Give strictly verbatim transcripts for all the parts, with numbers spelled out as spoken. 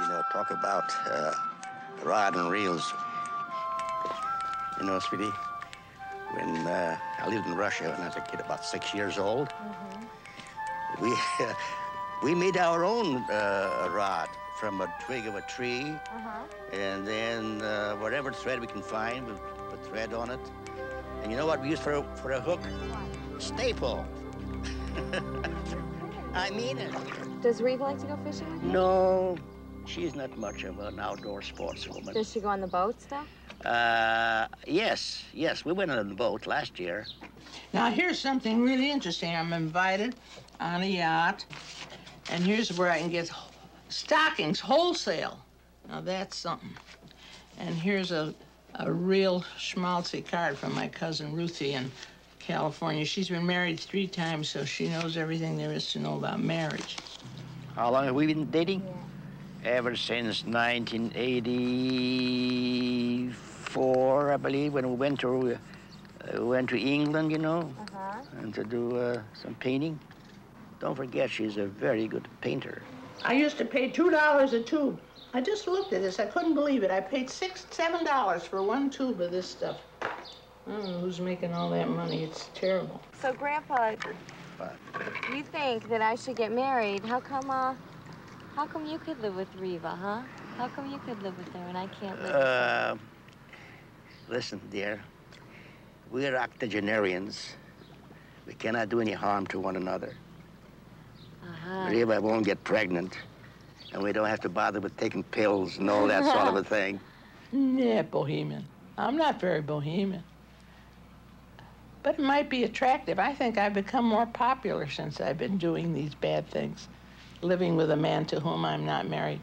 know, talk about uh, rod and reels. You know, sweetie, when uh, I lived in Russia when I was a kid, about six years old, mm-hmm. we uh, we made our own uh, rod from a twig of a tree, uh-huh. and then uh, whatever thread we can find, we put thread on it. And you know what we used for a, for a hook? What? Staple. I mean it. Does Reva like to go fishing with you? No, she's not much of an outdoor sportswoman. Does she go on the boat stuff? Uh, yes, yes. We went on the boat last year. Now, here's something really interesting. I'm invited on a yacht, and here's where I can get stockings wholesale. Now, that's something. And here's a, a real schmaltzy card from my cousin Ruthie in California. She's been married three times, so she knows everything there is to know about marriage. How long have we been dating? Yeah. Ever since nineteen eighty-four, I believe, when we went to uh, went to England, you know, uh-huh. and to do uh, some painting. Don't forget, she's a very good painter. I used to pay two dollars a tube. I just looked at this. I couldn't believe it. I paid six, seven dollars for one tube of this stuff. I don't know who's making all that money. It's terrible. So, Grandpa, what? You think that I should get married? How come, uh, how come you could live with Reva, huh? How come you could live with her and I can't live uh, with her? Listen, dear, we're octogenarians. We cannot do any harm to one another. Uh-huh. Reva won't get pregnant, and we don't have to bother with taking pills and all that sort of a thing. Yeah, bohemian. I'm not very bohemian. But it might be attractive. I think I've become more popular since I've been doing these bad things, living with a man to whom I'm not married.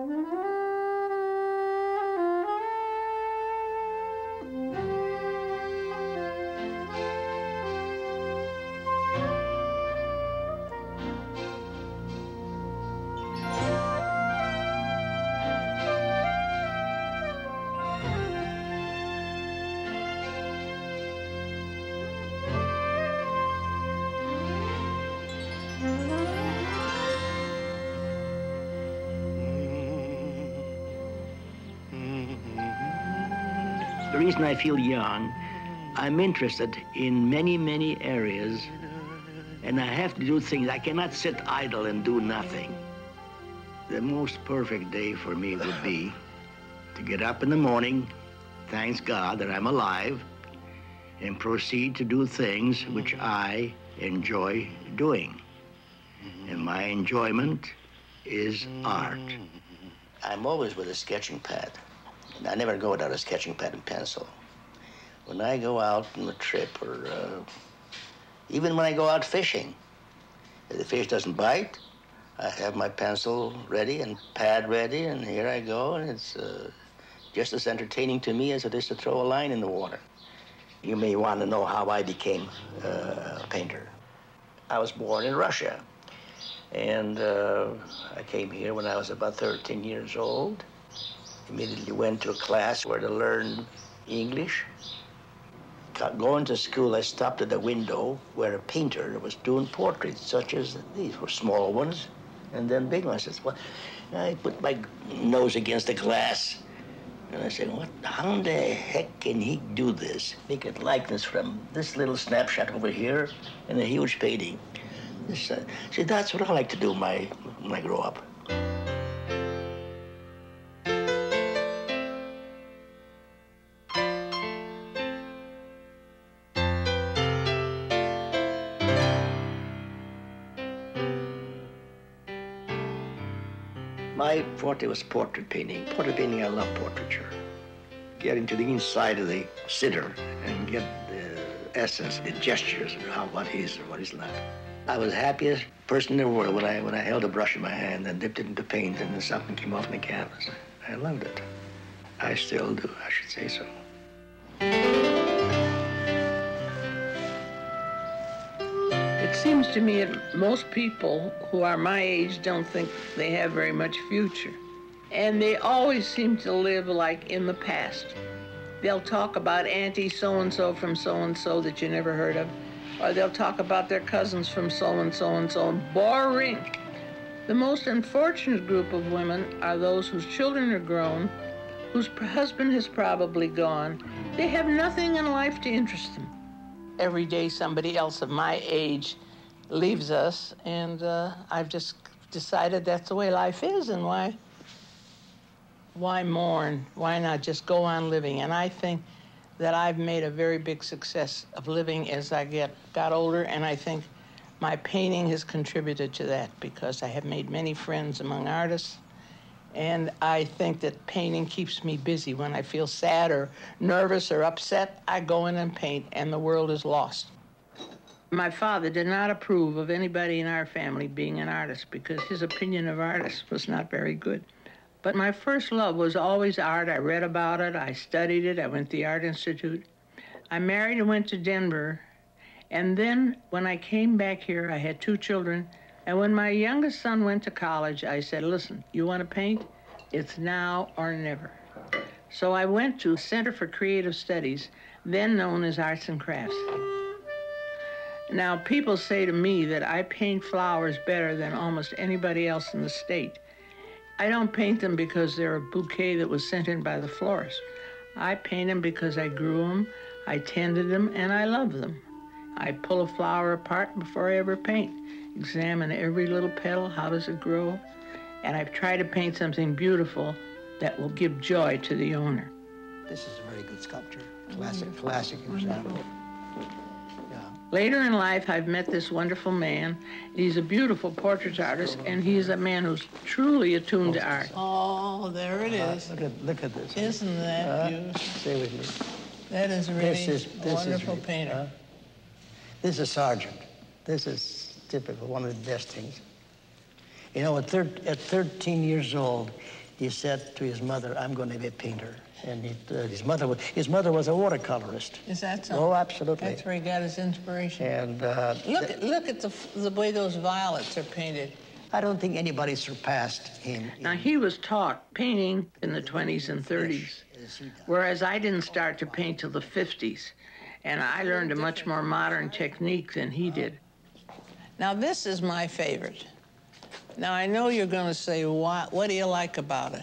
The reason I feel young, I'm interested in many, many areas, and I have to do things. I cannot sit idle and do nothing. The most perfect day for me would be to get up in the morning, thanks God that I'm alive, and proceed to do things which I enjoy doing. And my enjoyment is art. I'm always with a sketching pad. And I never go without a sketching pad and pencil. When I go out on a trip, or uh, even when I go out fishing, if the fish doesn't bite, I have my pencil ready and pad ready, and here I go, and it's uh, just as entertaining to me as it is to throw a line in the water. You may want to know how I became uh, a painter. I was born in Russia, and uh, I came here when I was about thirteen years old. Immediately went to a class where to learn English. Going to school, I stopped at a window where a painter was doing portraits, such as these were small ones, and then big ones. I said, well, I put my nose against the glass, and I said, what, how in the heck can he do this? Make a likeness from this little snapshot over here and a huge painting. This, uh, see, that's what I like to do my, when I grow up. My forte was portrait painting. Portrait painting, I love portraiture. Get into the inside of the sitter and get the essence, the gestures, of how what is or what is not. I was the happiest person in the world when I when I held a brush in my hand and dipped it into paint and then something came off the canvas. I loved it. I still do, I should say so. It seems to me that most people who are my age don't think they have very much future. And they always seem to live like in the past. They'll talk about Auntie so-and-so from so-and-so that you never heard of, or they'll talk about their cousins from so-and-so and so. Boring. The most unfortunate group of women are those whose children are grown, whose husband has probably gone. They have nothing in life to interest them. Every day somebody else of my age leaves us, and uh, I've just decided that's the way life is, and why, why mourn? Why not just go on living? And I think that I've made a very big success of living as I get got older, and I think my painting has contributed to that because I have made many friends among artists, and I think that painting keeps me busy. When I feel sad or nervous or upset, I go in and paint, and the world is lost. My father did not approve of anybody in our family being an artist because his opinion of artists was not very good. But my first love was always art. I read about it, I studied it, I went to the Art Institute. I married and went to Denver. And then when I came back here, I had two children. And when my youngest son went to college, I said, listen, you want to paint? It's now or never. So I went to Center for Creative Studies, then known as Arts and Crafts. Now, people say to me that I paint flowers better than almost anybody else in the state. I don't paint them because they're a bouquet that was sent in by the florist. I paint them because I grew them, I tended them, and I love them. I pull a flower apart before I ever paint, examine every little petal, how does it grow, and I try to paint something beautiful that will give joy to the owner. This is a very good sculpture, classic, mm-hmm. classic example. Later in life, I've met this wonderful man. He's a beautiful portrait artist, and he's a man who's truly attuned to art. Oh, there it is. Uh, look at look at this. Isn't that uh, beautiful? Stay with me. That is really this is, a this wonderful is, painter. Uh, this is Sargent. This is typical, one of the best things. You know, at, thir at thirteen years old, he said to his mother, I'm going to be a painter. And he, uh, his mother was his mother was a watercolorist. Is that so? Oh, absolutely. That's where he got his inspiration. And uh, look at look at the the way those violets are painted. I don't think anybody surpassed him. Now he was taught painting in the twenties and thirties, whereas I didn't start to paint till the fifties, and I learned a much more modern technique than he did. Now this is my favorite. Now I know you're going to say, what what do you like about it?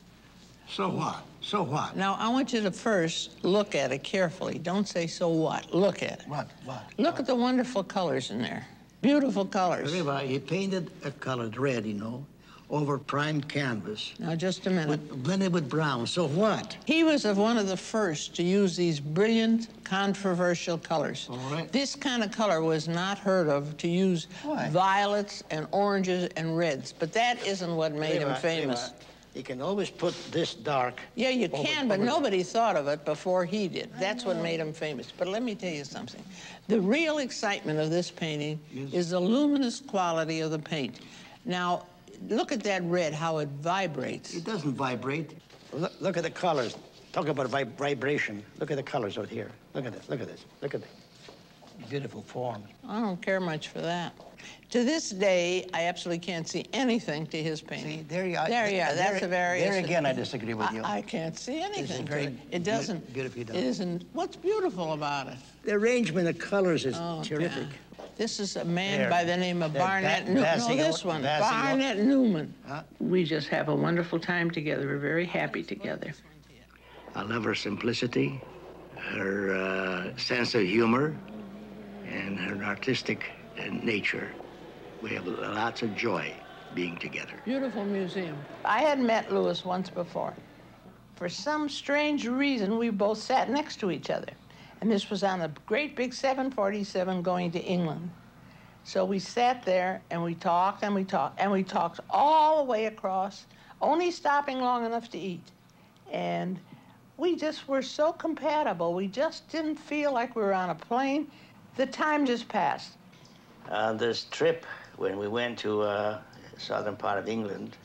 So what? So what? Now, I want you to first look at it carefully. Don't say, so what? Look at it. What? What? Look what? at the wonderful colors in there. Beautiful colors. Everybody, he painted a colored red, you know, over primed canvas. Now, just a minute. With, blended with brown. So what? He was of one of the first to use these brilliant, controversial colors. All right. This kind of color was not heard of to use Why? violets and oranges and reds, but that isn't what made him famous. You can always put this dark. Yeah, you over, can, but over nobody thought of it before he did. That's what made him famous. But let me tell you something. The real excitement of this painting yes. is the luminous quality of the paint. Now, look at that red, how it vibrates. It doesn't vibrate. Look, look at the colors. Talk about vib vibration. Look at the colors out here. Look at this, look at this, look at this. Beautiful form. I don't care much for that. To this day, I absolutely can't see anything to his painting. See, there you are. There you are. That's there, a very... There again, I disagree with you. I, I can't see anything. Very, it. it doesn't... Beautifully done. It isn't... What's beautiful about it? The arrangement of colors is oh, terrific. God. This is a man there. by the name of there, Barnett ba Newman. No, this one. Bassing Barnett Newman. Huh? We just have a wonderful time together. We're very happy together. I love her simplicity, her uh, sense of humor, and her artistic uh, nature. We have lots of joy being together. Beautiful museum. I had met Louis once before. For some strange reason, we both sat next to each other. And this was on a great big seven forty-seven going to England. So we sat there and we talked and we talked and we talked all the way across, only stopping long enough to eat. And we just were so compatible. We just didn't feel like we were on a plane. The time just passed. On this trip, when we went to uh, southern part of England,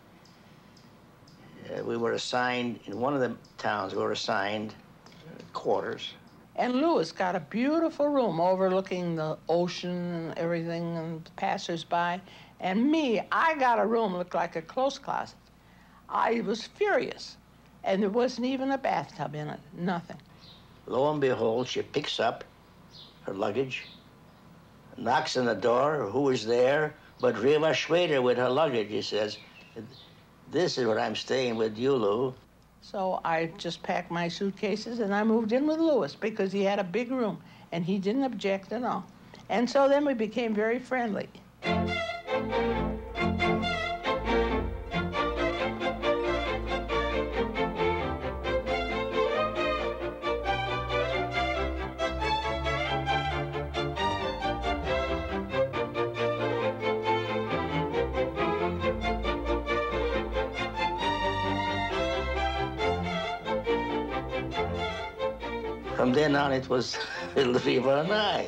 uh, we were assigned, in one of the towns, we were assigned quarters. And Louis got a beautiful room overlooking the ocean and everything and passers-by. And me, I got a room that looked like a clothes closet. I was furious. And there wasn't even a bathtub in it, nothing. Lo and behold, she picks up her luggage, knocks on the door, who is there? But Riva Schrader with her luggage, he says, this is where I'm staying with you, Lou. So I just packed my suitcases and I moved in with Louis because he had a big room and he didn't object at all. And so then we became very friendly. From then on, it was Riva and I.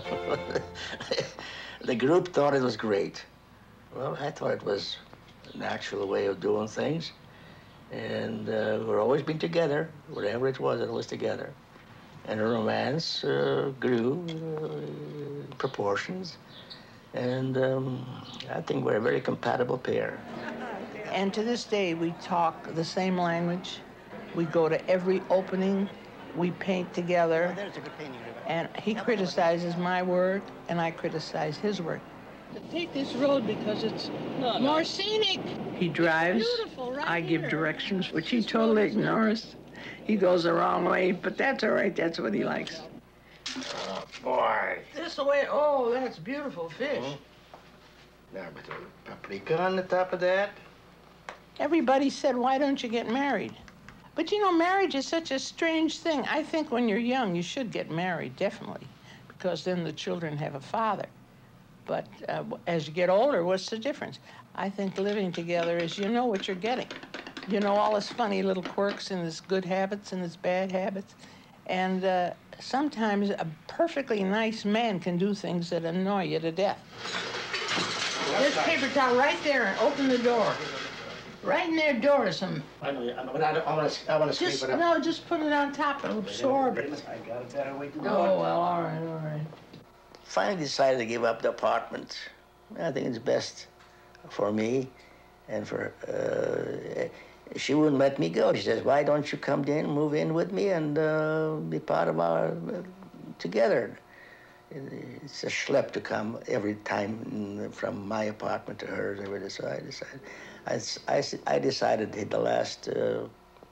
The group thought it was great. Well, I thought it was a natural way of doing things. And uh, we've always been together. Whatever it was, it was together. And the romance uh, grew uh, in proportions. And um, I think we're a very compatible pair. And to this day, we talk the same language. We go to every opening. We paint together. Oh, there's a good painting. And he criticizes my work, and I criticize his work. Take this road because it's no, more no. scenic. He drives. Right I give here. directions, which he totally ignores. He goes the wrong way, but that's all right. That's what he likes. Oh, boy. This way. Oh, that's beautiful fish. Mm-hmm. Now, with a paprika on the top of that. Everybody said, why don't you get married? But, you know, marriage is such a strange thing. I think when you're young, you should get married, definitely, because then the children have a father. But uh, as you get older, what's the difference? I think living together is you know what you're getting. You know all his funny little quirks and his good habits and his bad habits. And uh, sometimes a perfectly nice man can do things that annoy you to death. There's paper towel right there, and open the door. Right in their door is some... I know, I, I, I want to I want to sweep just, it up. No, just put it on top. It'll absorb it. I got a better way to do it. Oh, well, all right, all right. Finally decided to give up the apartment. I think it's best for me and for... Uh, she wouldn't let me go. She says, why don't you come in, move in with me and uh, be part of our... Uh, together. It's a schlep to come every time from my apartment to hers. So I decided... I, I, I decided in the last uh,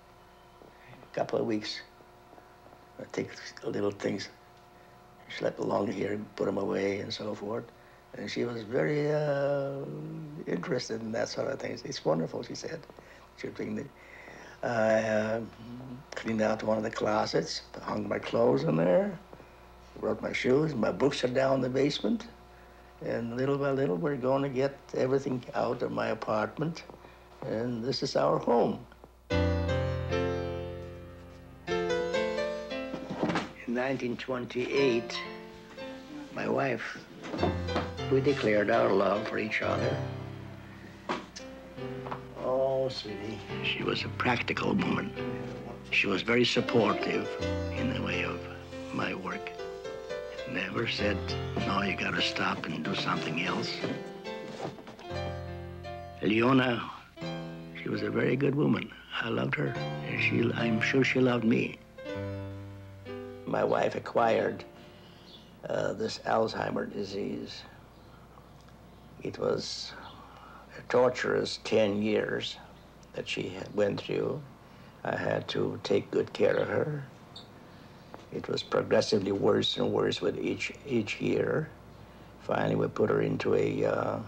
couple of weeks, I take little things, slept along here, put them away and so forth. And she was very uh, interested in that sort of thing. It's wonderful, she said. She the, I uh, cleaned out one of the closets, hung my clothes in there, wrote my shoes, my books are down in the basement. And little by little, we're going to get everything out of my apartment, and this is our home. In nineteen twenty-eight, my wife, we declared our love for each other. Oh, sweetie. She was a practical woman. She was very supportive in the way of my work. Never said, no, you gotta stop and do something else. Leona, she was a very good woman. I loved her, and she, I'm sure she loved me. My wife acquired uh, this Alzheimer's disease. It was a torturous ten years that she went through. I had to take good care of her. It was progressively worse and worse with each each year. Finally, we put her into a, uh,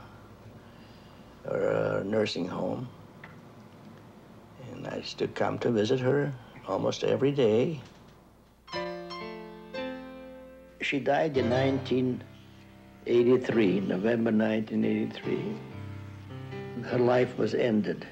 a nursing home. And I used to come to visit her almost every day. She died in nineteen eighty-three, November nineteen eighty-three. Her life was ended.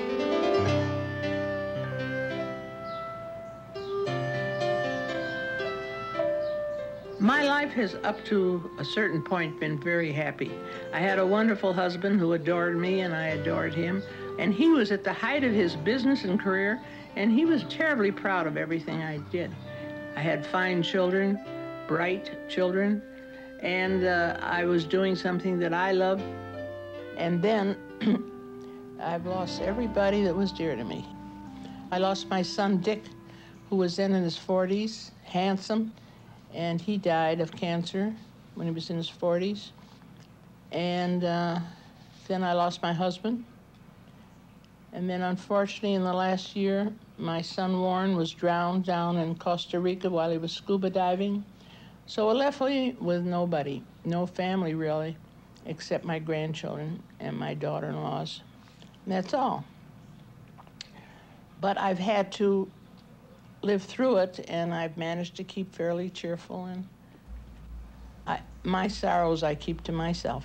My life has, up to a certain point, been very happy. I had a wonderful husband who adored me, and I adored him. And he was at the height of his business and career, and he was terribly proud of everything I did. I had fine children, bright children, and uh, I was doing something that I loved. And then I've lost everybody that was dear to me. I lost my son, Dick, who was then in his forties, handsome, and he died of cancer when he was in his forties. And uh, then I lost my husband. And then unfortunately in the last year, my son Warren was drowned down in Costa Rica while he was scuba diving. So it left me with nobody, no family really, except my grandchildren and my daughter-in-laws. And that's all. But I've had to live through it, and I've managed to keep fairly cheerful, and I, my sorrows I keep to myself.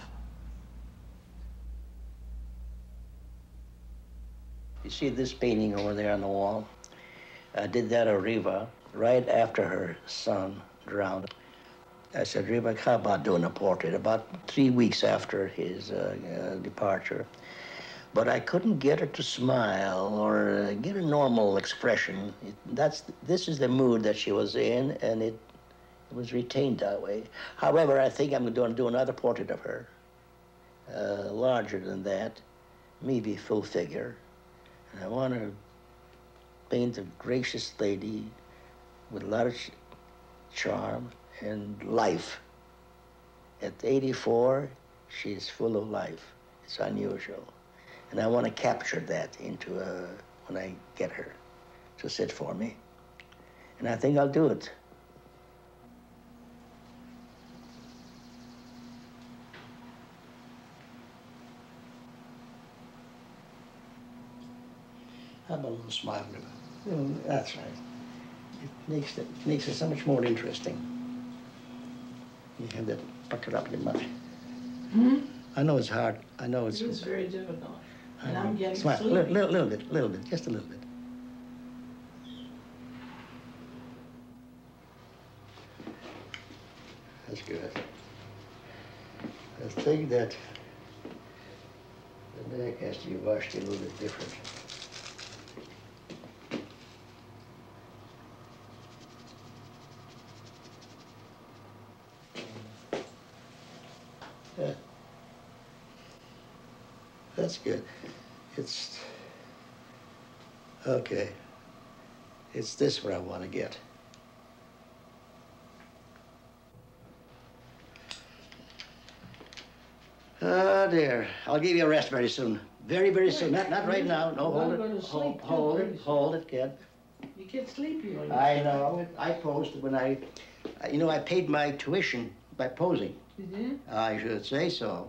You see this painting over there on the wall? I did that of Riva right after her son drowned. I said, Riva, how about doing a portrait? About three weeks after his uh, uh, departure. But I couldn't get her to smile or uh, get a normal expression. It, that's, this is the mood that she was in, and it, it was retained that way. However, I think I'm going to do another portrait of her, uh, larger than that, maybe full figure. And I want to paint a gracious lady with a lot of ch charm and life. At eighty-four, she's full of life. It's unusual. And I want to capture that into uh, when I get her to sit for me. And I think I'll do it. How about a little smile, Riva? Well, that's right. It makes it makes it so much more interesting. You have that puckered up your mouth. Hmm? I know it's hard. I know it's. It is very difficult. And I'm getting Smile, sleepy. little, little, little bit, little bit, just a little bit. That's good. I think that the neck has to be washed a little bit different. Yeah. That's good. It's, okay. It's this where I want to get. Oh, dear. I'll give you a rest very soon. Very, very soon. Not, not right now. No, hold it. Hold, hold it. Hold it, kid. You get sleepy when you I know. I posed when I, you know, I paid my tuition by posing. You did? I should say so.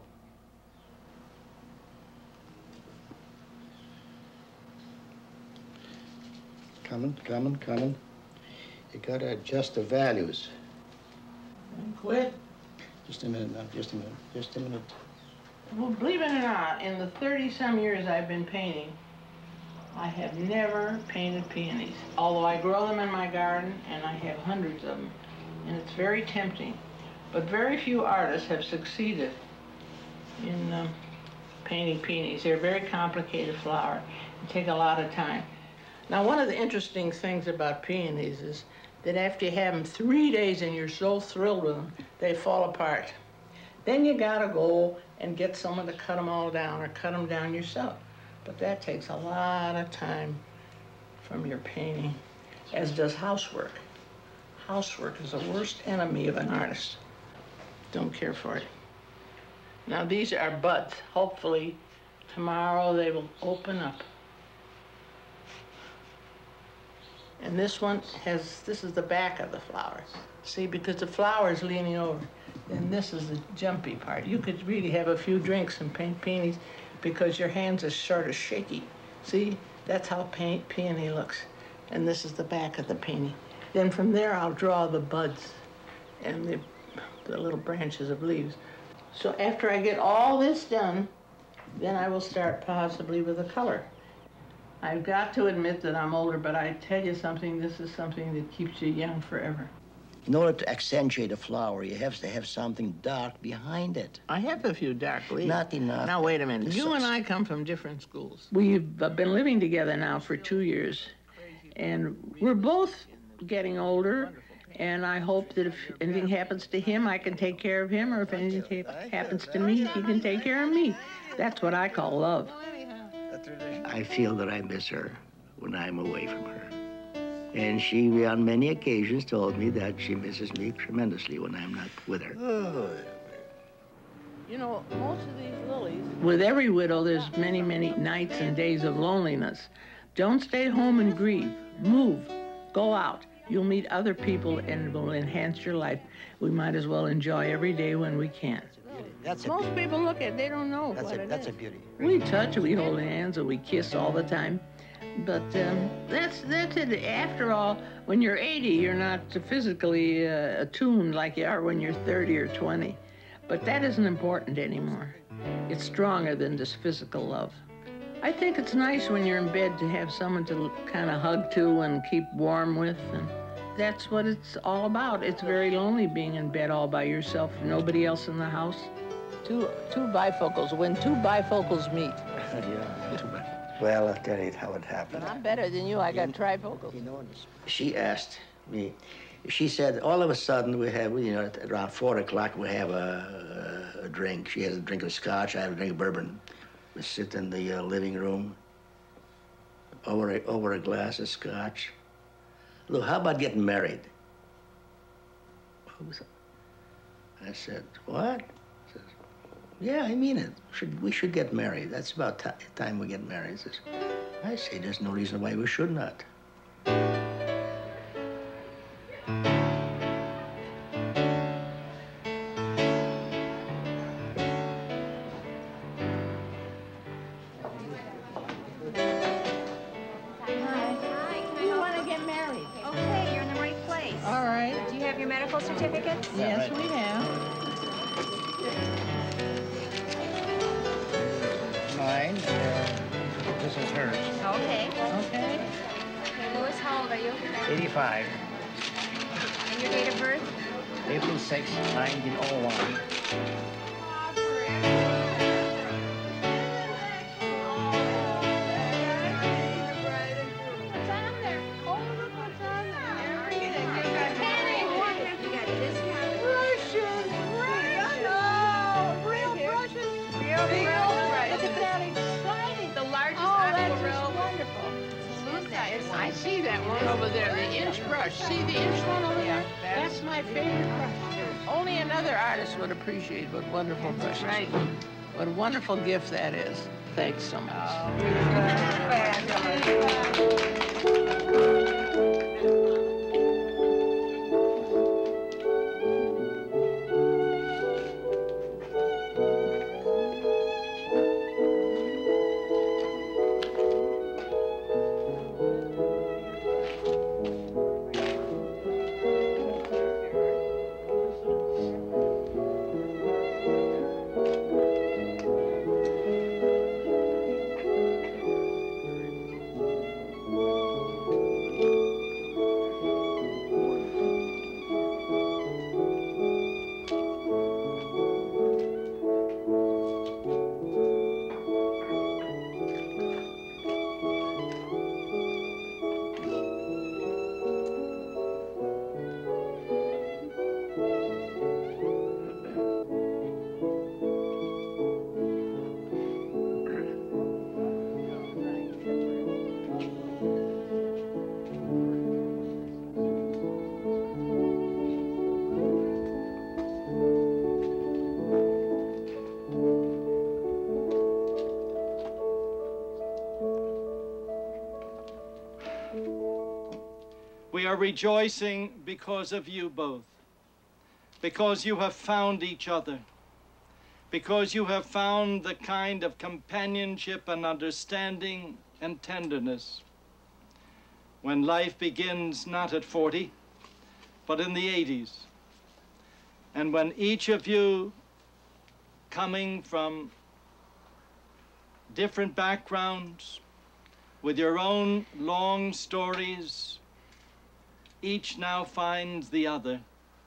Coming, coming, coming. You gotta adjust the values. And quit. Just a minute now, just a minute, just a minute. Well, believe it or not, in the thirty-some years I've been painting, I have never painted peonies. Although I grow them in my garden, and I have hundreds of them, and it's very tempting. But very few artists have succeeded in um, painting peonies. They're a very complicated flower and take a lot of time. Now, one of the interesting things about peonies is that after you have them three days and you're so thrilled with them, they fall apart. Then you gotta go and get someone to cut them all down or cut them down yourself. But that takes a lot of time from your painting, as does housework. Housework is the worst enemy of an artist. Don't care for it. Now, these are buds. Hopefully, tomorrow they will open up. And this one has, this is the back of the flower. See, because the flower is leaning over. And this is the jumpy part. You could really have a few drinks and paint peonies because your hands are sort of shaky. See, that's how paint peony looks. And this is the back of the peony. Then from there, I'll draw the buds and the, the little branches of leaves. So after I get all this done, then I will start possibly with the color. I've got to admit that I'm older, but I tell you something, this is something that keeps you young forever. In order to accentuate a flower, you have to have something dark behind it. I have a few dark leaves. Not enough. Now, wait a minute. You and I come from different schools. We've been living together now for two years, and we're both getting older, and I hope that if anything happens to him, I can take care of him, or if anything happens to me, he can take care of me. That's what I call love. I feel that I miss her when I'm away from her. And she, on many occasions, told me that she misses me tremendously when I'm not with her. Oh. You know, most of these lilies... With every widow, there's many, many nights and days of loneliness. Don't stay home and grieve. Move. Go out. You'll meet other people and it will enhance your life. We might as well enjoy every day when we can. That's a Most beauty. people look at it, they don't know That's what a, it that's is. a beauty. We touch, we hold hands, and we kiss all the time. But um, that's that's it. After all, when you're eighty, you're not physically uh, attuned like you are when you're thirty or twenty. But that isn't important anymore. It's stronger than just physical love. I think it's nice when you're in bed to have someone to kind of hug to and keep warm with. And that's what it's all about. It's very lonely being in bed all by yourself, nobody else in the house. Two, two bifocals, when two bifocals meet. Yeah, too bad. Well, I'll tell you how it happened. But I'm better than you, I got trifocals. You know, she asked me, she said, all of a sudden we have, you know, at around four o'clock we have a, a, a drink. She has a drink of scotch, I have a drink of bourbon. We sit in the uh, living room over a, over a glass of scotch. Look, how about getting married? I said, what? Says, yeah, I mean it. Should, we should get married. That's about time we get married. Says, I say there's no reason why we should not. Certificate? Yes, we have. Mine. Uh, this is hers. Okay. Okay. Okay, Louis, how old are you? eighty-five. And your date of birth? April sixth, nineteen oh one. I see that one over there, the inch brush. See the inch one over there? That's my favorite brush. Only another artist would appreciate what wonderful brushes. Right. What a wonderful gift that is. Thanks so much. We are rejoicing because of you both, because you have found each other, because you have found the kind of companionship and understanding and tenderness when life begins not at forty, but in the eighties, and when each of you, coming from different backgrounds, with your own long stories, each now finds the other.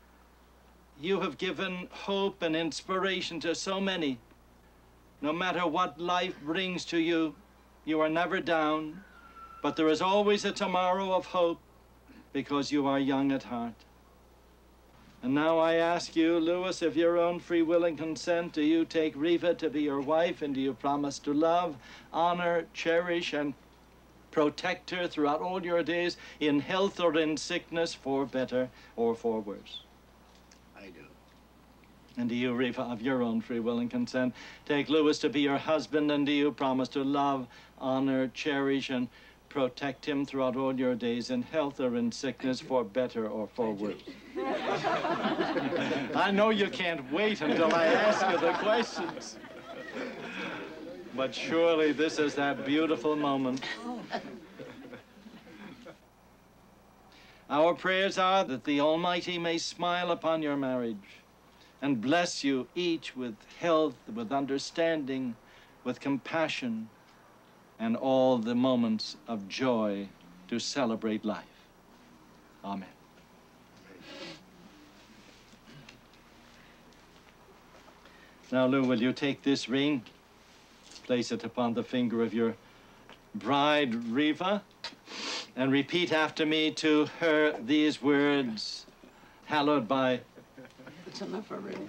You have given hope and inspiration to so many. No matter what life brings to you, you are never down, but there is always a tomorrow of hope because you are young at heart. And now I ask you, Louis, of your own free will and consent, do you take Riva to be your wife, and do you promise to love, honor, cherish, and protect her throughout all your days, in health or in sickness, for better or for worse? I do. And do you, Riva, of your own free will and consent, take Louis to be your husband, and do you promise to love, honor, cherish, and protect him throughout all your days, in health or in sickness, for better or for worse? I know you can't wait until I ask you the questions. But surely this is that beautiful moment. Our prayers are that the Almighty may smile upon your marriage and bless you each with health, with understanding, with compassion, and all the moments of joy to celebrate life. Amen. Now, Lou, will you take this ring, place it upon the finger of your bride, Riva, and repeat after me to her these words, hallowed by... It's enough already.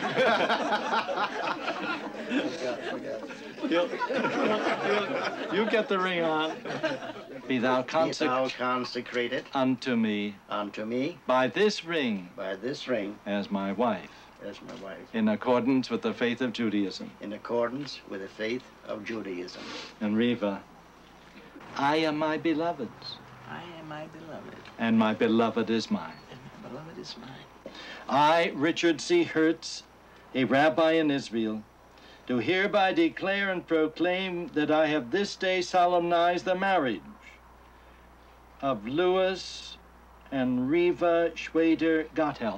you, you, you get the ring on. Be thou, Be thou consecrated unto me, unto me by this ring, by this ring, as my wife, as my wife, in accordance with the faith of Judaism. in accordance with the faith of Judaism. And Riva, I am my beloved's, I am my beloved, and my beloved is mine. and my beloved is mine. I, Richard C. Hertz, a rabbi in Israel, do hereby declare and proclaim that I have this day solemnized the marriage of Louis and Riva Schwader Gotthelf.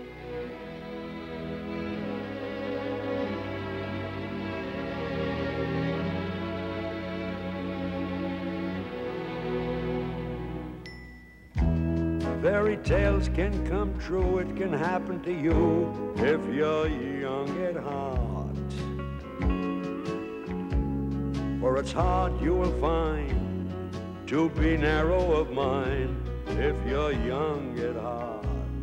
Fairy tales can come true, it can happen to you if you're young at heart. For it's hard you will find to be narrow of mind if you're young at heart.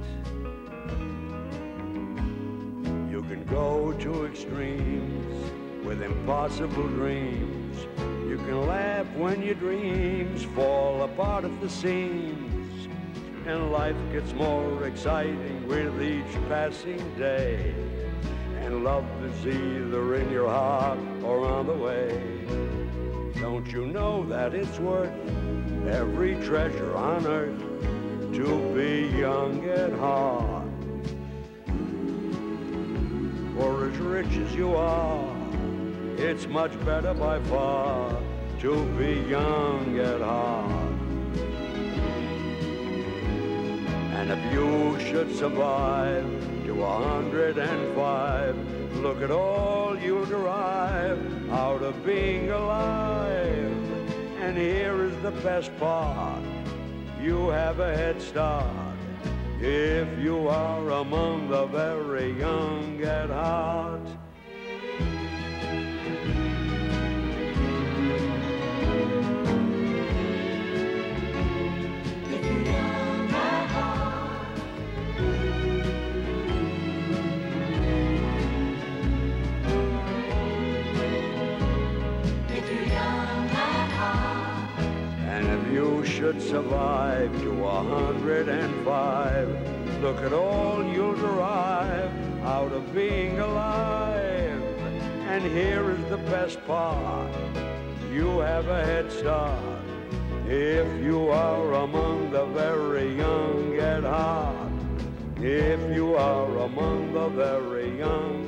You can go to extremes with impossible dreams. You can laugh when your dreams fall apart at the seams. And life gets more exciting with each passing day. And love is either in your heart or on the way. Don't you know that it's worth every treasure on earth to be young at heart? For as rich as you are, it's much better by far to be young at heart. And if you should survive to a hundred and five, look at all you'll derive out of being alive. And here is the best part, you have a head start if you are among the very young at heart. Should survive to a hundred and five, look at all you'll derive out of being alive. And here is the best part, you have a head start if you are among the very young at heart. If you are among the very young